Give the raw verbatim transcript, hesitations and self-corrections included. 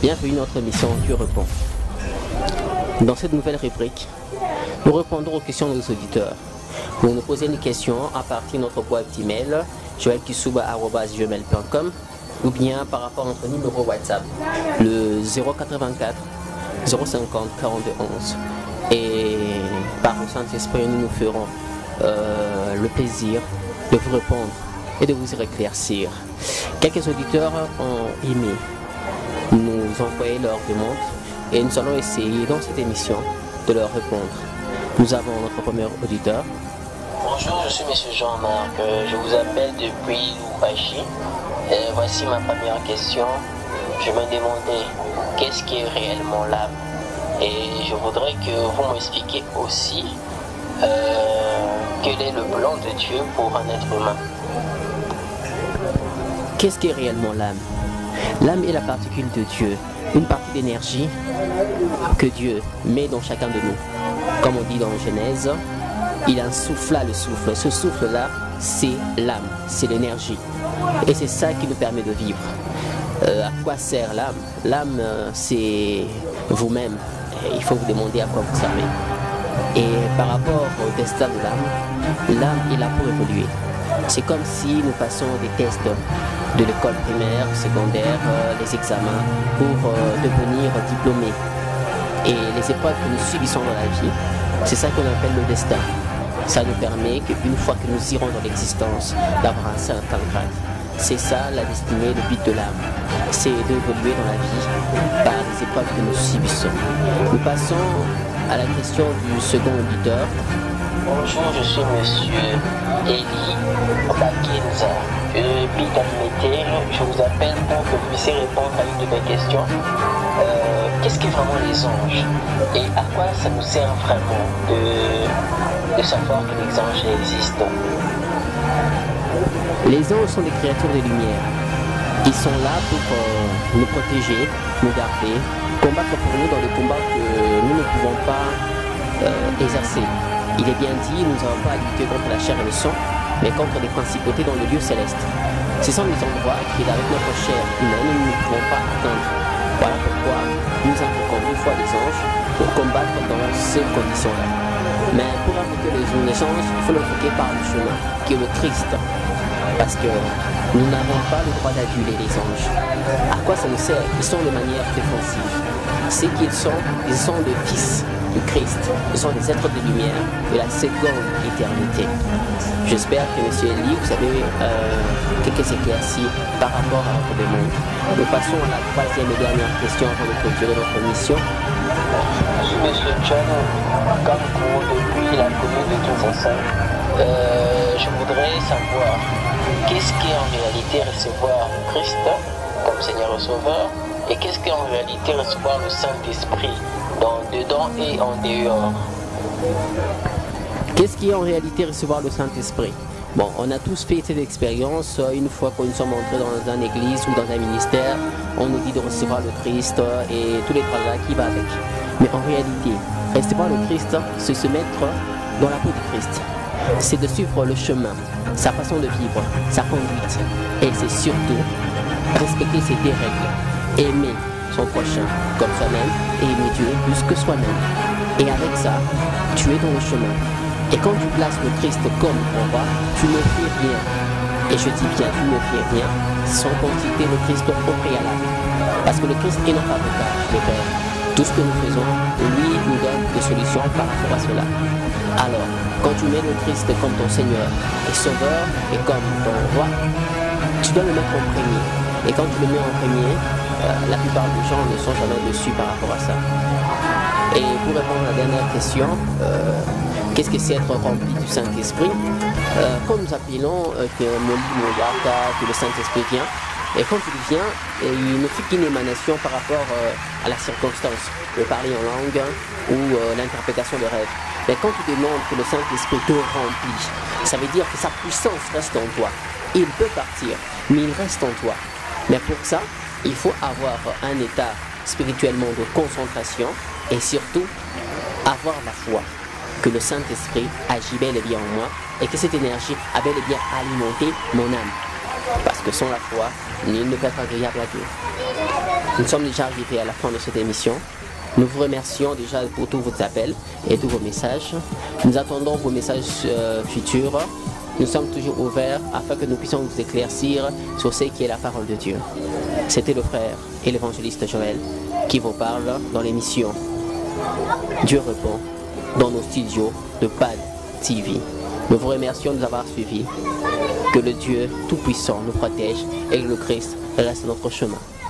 Bienvenue dans notre émission Dieu répond. Dans cette nouvelle rubrique, nous répondrons aux questions de nos auditeurs. Vous nous posez une question à partir de notre boîte email joël kisuba arobase gmail point com ou bien par rapport à notre numéro WhatsApp, le zéro quatre-vingt-quatre zéro cinquante quarante-deux onze. Et par le Saint-Esprit, nous nous ferons euh, le plaisir de vous répondre et de vous y éclaircir. Quelques auditeurs ont aimé nous envoyer leurs demandes et nous allons essayer dans cette émission de leur répondre. Nous avons notre premier auditeur. Bonjour, je suis M. Jean-Marc, je vous appelle depuis Louvagie. Voici ma première question. Je me demandais qu'est-ce qui est réellement l'âme, et je voudrais que vous m'expliquiez aussi euh, quel est le plan de Dieu pour un être humain. Qu'est-ce qui est réellement l'âme? L'âme est la particule de Dieu, une partie d'énergie que Dieu met dans chacun de nous. Comme on dit dans Genèse, il insuffla le souffle. Ce souffle-là, c'est l'âme, c'est l'énergie. Et c'est ça qui nous permet de vivre. Euh, à quoi sert l'âme? L'âme, euh, c'est vous-même. Il faut vous demander à quoi vous servez. Et par rapport au destin de l'âme, l'âme est là pour évoluer. C'est comme si nous passons des tests de l'école primaire, secondaire, euh, les examens pour euh, devenir diplômés. Et les épreuves que nous subissons dans la vie, c'est ça qu'on appelle le destin. Ça nous permet qu'une fois que nous irons dans l'existence, d'avoir un certain grade. C'est ça la destinée, le but de l'âme. C'est d'évoluer dans la vie par les épreuves que nous subissons. Nous passons à la question du second auditeur. Bonjour, je suis Monsieur Eli Bakenza. Je vis d'Alimentaire. Je vous appelle pour que vous puissiez répondre à une de mes questions. Euh, Qu'est-ce qu'est vraiment les anges? Et à quoi ça nous sert vraiment de, de savoir que les anges existent? Les anges sont des créatures de lumière. Ils sont là pour euh, nous protéger, nous garder, combattre pour nous dans les combats que nous ne pouvons pas euh, exercer. Il est bien dit, nous n'avons pas à lutter contre la chair et le sang, mais contre les principautés dans le lieu céleste. Ce sont des endroits qui, avec notre chair humaine, nous ne pouvons pas atteindre. Voilà pourquoi nous invoquons une fois les anges pour combattre dans ces conditions-là. Mais pour invoquer les, les anges, il faut l'invoquer par le chemin, qui est le Christ. Parce que nous n'avons pas le droit d'aduler les anges. À quoi ça nous sert? Ils sont de manière défensive. C'est qu'ils sont, ils sont des fils du Christ. Ils sont des êtres de lumière de la seconde éternité. J'espère que M. Eli, vous avez euh, quelques éclaircies par rapport à votre demande. Nous passons à la troisième et dernière question avant de clôturer notre mission. Je suis M. John Kamkou depuis la commune de Kinshasa. Euh, je voudrais savoir qu'est-ce qu'est en réalité recevoir le Christ comme Seigneur et Sauveur, et qu'est-ce qu'est en réalité recevoir le Saint-Esprit dans, dedans et en dehors. Qu'est-ce qui est en réalité recevoir le Saint-Esprit? Bon, on a tous fait cette expérience. Une fois que nous sommes entrés dans une église ou dans un ministère, on nous dit de recevoir le Christ et tous les tralala qui va avec. Mais en réalité, recevoir le Christ, c'est se mettre dans la peau du Christ. C'est de suivre le chemin, sa façon de vivre, sa conduite. Et c'est surtout respecter ses deux règles. Aimer son prochain comme soi-même et aimer Dieu plus que soi-même. Et avec ça, tu es dans le chemin. Et quand tu places le Christ comme ton roi, tu ne fais rien. Et je dis bien, tu ne fais rien sans consulter le Christ au préalable. Parce que le Christ est notre avocat, le Père. Tout ce que nous faisons, lui nous donne des solutions par rapport à cela. Alors, quand tu mets le Christ comme ton Seigneur et Sauveur et comme ton roi, tu dois le mettre en premier. Et quand tu le mets en premier, euh, la plupart des gens ne sont jamais dessus par rapport à ça. Et pour répondre à la dernière question, euh, qu'est-ce que c'est être rempli du Saint-Esprit? euh, Quand nous appelons euh, que Moli Moyaka, que le Saint-Esprit vient, et quand il vient, il ne fait qu'une émanation par rapport euh, à la circonstance, le parler en langue ou euh, l'interprétation de rêve. Mais quand tu demandes que le Saint-Esprit te remplit, ça veut dire que sa puissance reste en toi. Il peut partir, mais il reste en toi. Mais pour ça, il faut avoir un état spirituellement de concentration et surtout avoir la foi que le Saint-Esprit agit bel et bien en moi et que cette énergie a bel et bien alimenté mon âme. Parce que sans la foi, nul ne peut être agréable à Dieu. Nous sommes déjà arrivés à la fin de cette émission. Nous vous remercions déjà pour tous vos appels et tous vos messages. Nous attendons vos messages euh, futurs. Nous sommes toujours ouverts afin que nous puissions vous éclaircir sur ce qui est la parole de Dieu. C'était le frère et l'évangéliste Joël qui vous parle dans l'émission Dieu répond dans nos studios de P A D T V. Nous vous remercions de nous avoir suivis. Que le Dieu Tout-Puissant nous protège et que le Christ reste notre chemin.